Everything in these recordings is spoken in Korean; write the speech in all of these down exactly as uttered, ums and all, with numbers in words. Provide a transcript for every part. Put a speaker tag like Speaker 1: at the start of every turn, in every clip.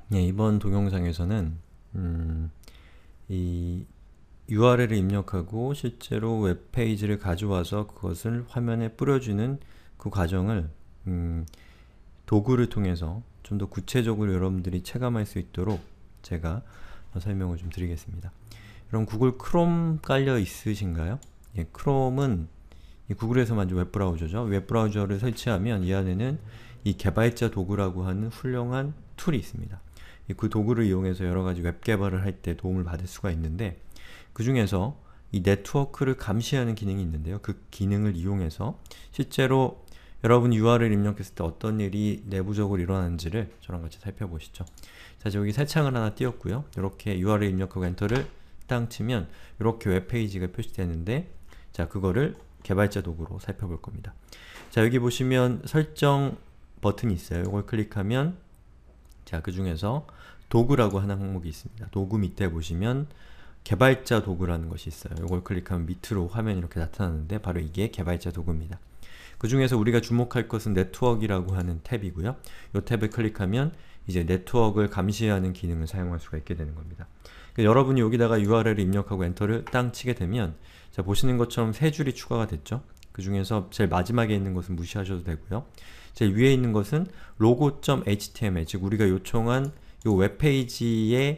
Speaker 1: 예, 이번 동영상에서는 음, 이 유알엘을 입력하고 실제로 웹페이지를 가져와서 그것을 화면에 뿌려주는 그 과정을 음, 도구를 통해서 좀 더 구체적으로 여러분들이 체감할 수 있도록 제가 설명을 좀 드리겠습니다. 여러분 구글 크롬 깔려 있으신가요? 예, 크롬은 이 구글에서 만든 웹브라우저죠. 웹브라우저를 설치하면 이 안에는 이 개발자 도구라고 하는 훌륭한 툴이 있습니다. 그 도구를 이용해서 여러가지 웹 개발을 할 때 도움을 받을 수가 있는데, 그 중에서 이 네트워크를 감시하는 기능이 있는데요. 그 기능을 이용해서 실제로 여러분이 유알엘을 입력했을 때 어떤 일이 내부적으로 일어나는지를 저랑 같이 살펴보시죠. 자, 여기 새 창을 하나 띄웠고요. 이렇게 유알엘 입력하고 엔터를 땅 치면 이렇게 웹페이지가 표시되는데, 자, 그거를 개발자 도구로 살펴볼 겁니다. 자, 여기 보시면 설정 버튼이 있어요. 이걸 클릭하면 자, 그 중에서 도구라고 하는 항목이 있습니다. 도구 밑에 보시면 개발자 도구라는 것이 있어요. 이걸 클릭하면 밑으로 화면이 이렇게 나타나는데 바로 이게 개발자 도구입니다. 그 중에서 우리가 주목할 것은 네트워크라고 하는 탭이고요. 이 탭을 클릭하면 이제 네트워크를 감시하는 기능을 사용할 수가 있게 되는 겁니다. 여러분이 여기다가 유알엘을 입력하고 엔터를 땅 치게 되면 자, 보시는 것처럼 세 줄이 추가가 됐죠. 그 중에서 제일 마지막에 있는 것은 무시하셔도 되고요. 제일 위에 있는 것은 로고.html, 즉 우리가 요청한 이 웹페이지의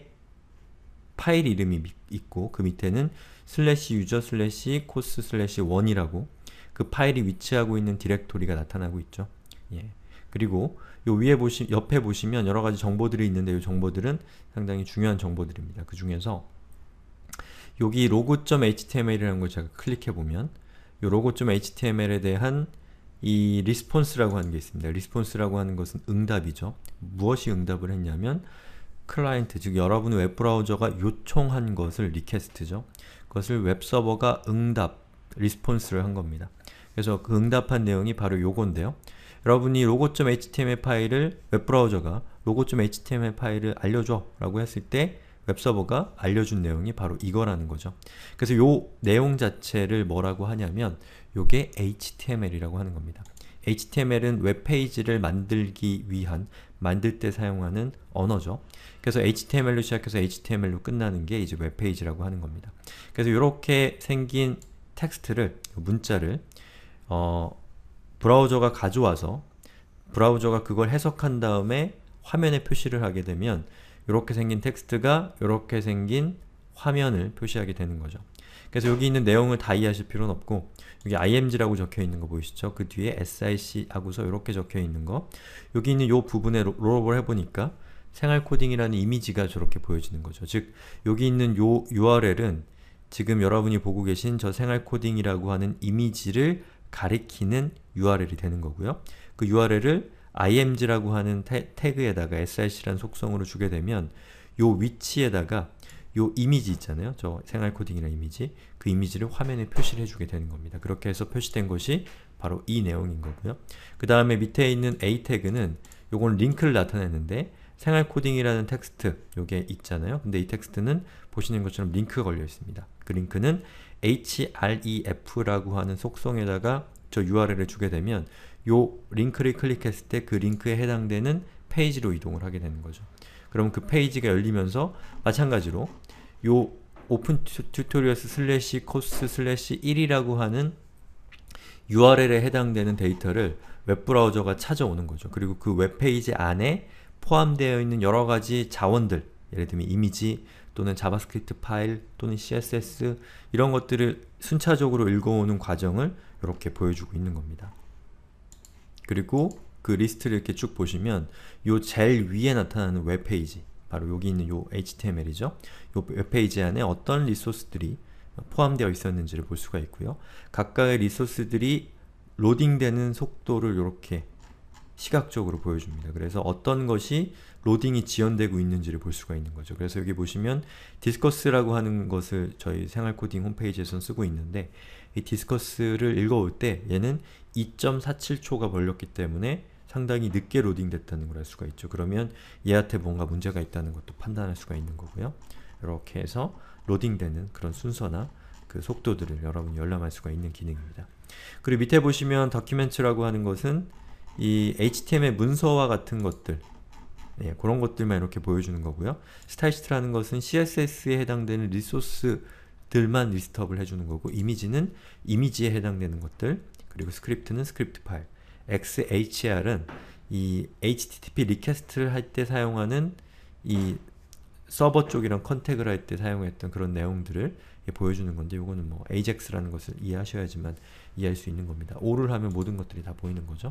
Speaker 1: 파일 이름이 있고 그 밑에는 슬래시 유저 슬래시 코스 슬래시 원이라고 그 파일이 위치하고 있는 디렉토리가 나타나고 있죠. 예. 그리고 요 위에 보시, 옆에 보시면 여러가지 정보들이 있는데 이 정보들은 상당히 중요한 정보들입니다. 그 중에서 여기 로고.html이라는 걸 제가 클릭해보면 이 로고.html에 대한 이 리스폰스라고 하는 게 있습니다. 리스폰스라고 하는 것은 응답이죠. 무엇이 응답을 했냐면 클라이언트, 즉 여러분의 웹브라우저가 요청한 것을 리퀘스트죠. 그것을 웹서버가 응답, 리스폰스를 한 겁니다. 그래서 그 응답한 내용이 바로 요건데요. 여러분이 로고.html 파일을 웹브라우저가 로고.html 파일을 알려줘 라고 했을 때 웹서버가 알려준 내용이 바로 이거라는 거죠. 그래서 요 내용 자체를 뭐라고 하냐면 요게 에이치티엠엘이라고 하는 겁니다. 에이치티엠엘은 웹페이지를 만들기 위한, 만들 때 사용하는 언어죠. 그래서 에이치티엠엘로 시작해서 에이치티엠엘로 끝나는 게 이제 웹페이지라고 하는 겁니다. 그래서 이렇게 생긴 텍스트를, 문자를 어, 브라우저가 가져와서 브라우저가 그걸 해석한 다음에 화면에 표시를 하게 되면 이렇게 생긴 텍스트가 이렇게 생긴 화면을 표시하게 되는 거죠. 그래서 여기 있는 내용을 다 이해하실 필요는 없고 여기 아이엠지라고 적혀 있는 거 보이시죠? 그 뒤에 에스아이씨 하고서 이렇게 적혀 있는 거, 여기 있는 이 부분에 롤업을 해보니까 생활코딩이라는 이미지가 저렇게 보여지는 거죠. 즉 여기 있는 요 유알엘은 지금 여러분이 보고 계신 저 생활코딩이라고 하는 이미지를 가리키는 유알엘이 되는 거고요. 그 유알엘을 아이엠지라고 하는 태, 태그에다가 에스아이씨라는 속성으로 주게 되면 요 위치에다가 요 이미지 있잖아요. 저 생활코딩이라는 이미지, 그 이미지를 화면에 표시를 해주게 되는 겁니다. 그렇게 해서 표시된 것이 바로 이 내용인 거고요. 그 다음에 밑에 있는 A 태그는 요건 링크를 나타내는데 생활코딩이라는 텍스트 요게 있잖아요. 근데 이 텍스트는 보시는 것처럼 링크가 걸려 있습니다. 그 링크는 href라고 하는 속성에다가 저 유알엘을 주게 되면 요 링크를 클릭했을 때 그 링크에 해당되는 페이지로 이동을 하게 되는 거죠. 그럼 그 페이지가 열리면서 마찬가지로 요 오픈 튜토리얼스 슬래시 코스 슬래시 일이라고 하는 유알엘에 해당되는 데이터를 웹브라우저가 찾아오는 거죠. 그리고 그 웹페이지 안에 포함되어 있는 여러가지 자원들, 예를 들면 이미지 또는 자바스크립트 파일 또는 씨에스에스 이런 것들을 순차적으로 읽어오는 과정을 이렇게 보여주고 있는 겁니다. 그리고 그 리스트를 이렇게 쭉 보시면 요 제일 위에 나타나는 웹페이지, 바로 여기 있는 요 에이치티엠엘이죠. 요 웹페이지 안에 어떤 리소스들이 포함되어 있었는지를 볼 수가 있고요. 각각의 리소스들이 로딩되는 속도를 이렇게 시각적으로 보여줍니다. 그래서 어떤 것이 로딩이 지연되고 있는지를 볼 수가 있는 거죠. 그래서 여기 보시면 디스커스라고 하는 것을 저희 생활코딩 홈페이지에서 쓰고 있는데 이 디스커스를 읽어올 때 얘는 이 점 사칠 초가 걸렸기 때문에 상당히 늦게 로딩 됐다는 걸 알 수가 있죠. 그러면 얘한테 뭔가 문제가 있다는 것도 판단할 수가 있는 거고요. 이렇게 해서 로딩되는 그런 순서나 그 속도들을 여러분이 열람할 수가 있는 기능입니다. 그리고 밑에 보시면 다큐멘트라고 하는 것은 이 에이치티엠엘 문서와 같은 것들, 예, 그런 것들만 이렇게 보여주는 거고요. 스타일시트라는 것은 씨에스에스에 해당되는 리소스들만 리스트업을 해주는 거고, 이미지는 이미지에 해당되는 것들, 그리고 스크립트는 스크립트 파일. 엑스에이치알은 이 에이치티티피 리퀘스트를 할 때 사용하는 이 서버 쪽이랑 컨택을 할 때 사용했던 그런 내용들을 보여주는 건데, 이거는 뭐 에이젝스라는 것을 이해하셔야지만 이해할 수 있는 겁니다. 오를 하면 모든 것들이 다 보이는 거죠.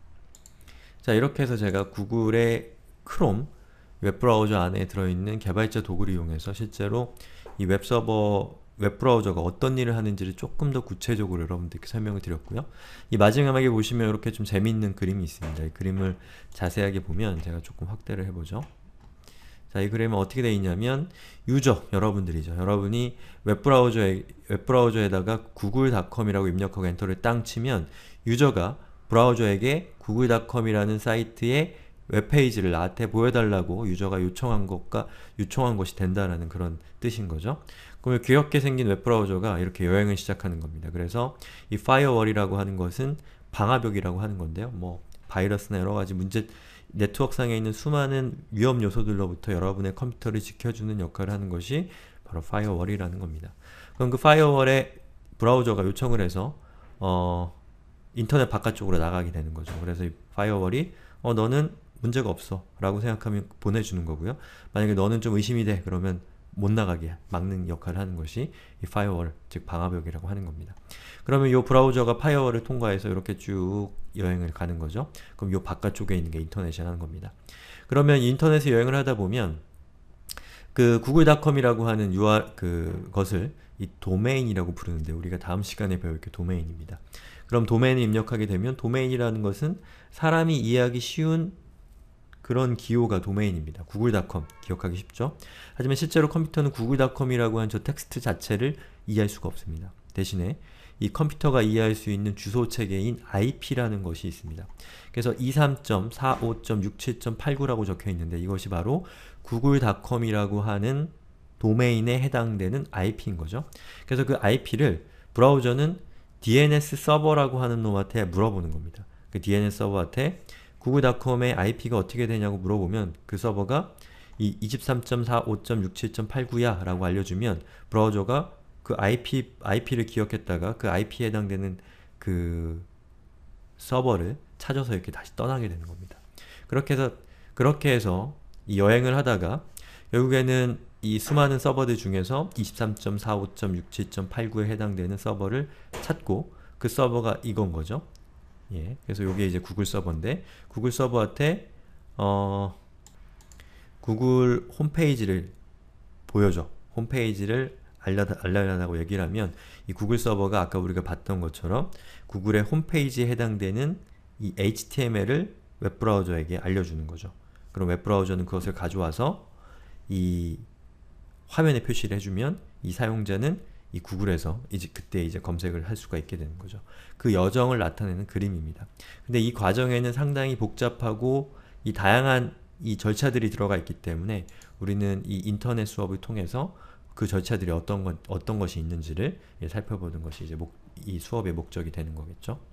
Speaker 1: 자, 이렇게 해서 제가 구글의 크롬 웹브라우저 안에 들어있는 개발자 도구를 이용해서 실제로 이 웹서버 웹브라우저가 어떤 일을 하는지를 조금 더 구체적으로 여러분들께 설명을 드렸고요. 이 마지막에 보시면 이렇게 좀 재미있는 그림이 있습니다. 이 그림을 자세하게 보면 제가 조금 확대를 해보죠. 자, 이 그림은 어떻게 되어 있냐면 유저, 여러분들이죠. 여러분이 웹브라우저에, 웹브라우저에다가 구글닷컴이라고 입력하고 엔터를 땅 치면 유저가 브라우저에게 구글닷컴이라는 사이트의 웹페이지를 나한테 보여달라고 유저가 요청한 것과 요청한 것이 된다라는 그런 뜻인 거죠. 그러면 귀엽게 생긴 웹브라우저가 이렇게 여행을 시작하는 겁니다. 그래서 이 파이어월이라고 하는 것은 방화벽이라고 하는 건데요. 뭐 바이러스나 여러가지 문제, 네트워크상에 있는 수많은 위험 요소들로부터 여러분의 컴퓨터를 지켜주는 역할을 하는 것이 바로 파이어월이라는 겁니다. 그럼 그 파이어월에 브라우저가 요청을 해서 어, 인터넷 바깥쪽으로 나가게 되는 거죠. 그래서 이 파이어월이 어, 너는 문제가 없어 라고 생각하면 보내주는 거고요. 만약에 너는 좀 의심이 돼 그러면 못 나가게 막는 역할을 하는 것이 이 파이어월, 즉 방화벽이라고 하는 겁니다. 그러면 이 브라우저가 파이어월을 통과해서 이렇게 쭉 여행을 가는 거죠. 그럼 이 바깥쪽에 있는 게 인터넷이라는 겁니다. 그러면 인터넷에 여행을 하다 보면 그 구글닷컴이라고 하는 유알 그것을 이 도메인이라고 부르는데, 우리가 다음 시간에 배울 게 도메인입니다. 그럼 도메인을 입력하게 되면 도메인이라는 것은 사람이 이해하기 쉬운 그런 기호가 도메인입니다. 구글닷컴 기억하기 쉽죠? 하지만 실제로 컴퓨터는 구글닷컴이라고 한 저 텍스트 자체를 이해할 수가 없습니다. 대신에 이 컴퓨터가 이해할 수 있는 주소 체계인 아이피라는 것이 있습니다. 그래서 이십삼 점 사십오 점 육십칠 점 팔구라고 적혀 있는데 이것이 바로 구글닷컴이라고 하는 도메인에 해당되는 아이피인 거죠. 그래서 그 아이피를 브라우저는 디엔에스 서버라고 하는 놈한테 물어보는 겁니다. 그 디엔에스 서버한테 구글닷컴의 아이피가 어떻게 되냐고 물어보면 그 서버가 이 이십삼 점 사십오 점 육십칠 점 팔구야 라고 알려주면 브라우저가 그 아이피, 아이피를 기억했다가 그 아이피에 해당되는 그 서버를 찾아서 이렇게 다시 떠나게 되는 겁니다. 그렇게 해서, 그렇게 해서 이 여행을 하다가 결국에는 이 수많은 서버들 중에서 이십삼 점 사십오 점 육십칠 점 팔구에 해당되는 서버를 찾고 그 서버가 이건 거죠. 예, 그래서 이게 이제 구글 서버인데 구글 서버한테 어, 구글 홈페이지를 보여줘. 홈페이지를 알려다, 알려달라고 얘기를 하면 이 구글 서버가 아까 우리가 봤던 것처럼 구글의 홈페이지에 해당되는 이 에이치티엠엘을 웹브라우저에게 알려주는 거죠. 그럼 웹브라우저는 그것을 가져와서 이 화면에 표시를 해주면 이 사용자는 이 구글에서 이제 그때 이제 검색을 할 수가 있게 되는 거죠. 그 여정을 나타내는 그림입니다. 근데 이 과정에는 상당히 복잡하고 이 다양한 이 절차들이 들어가 있기 때문에 우리는 이 인터넷 수업을 통해서 그 절차들이 어떤 것, 어떤 것이 있는지를 살펴보는 것이 이제 목, 이 수업의 목적이 되는 거겠죠.